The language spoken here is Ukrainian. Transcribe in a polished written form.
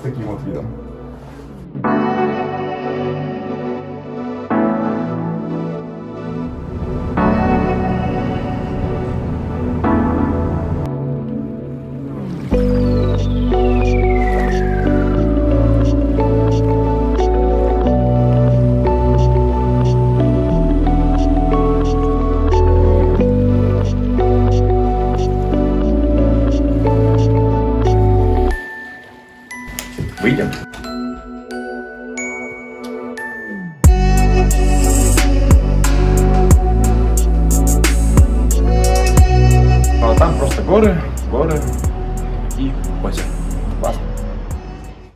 таким вот видом. Выйдем. А там просто горы и озеро.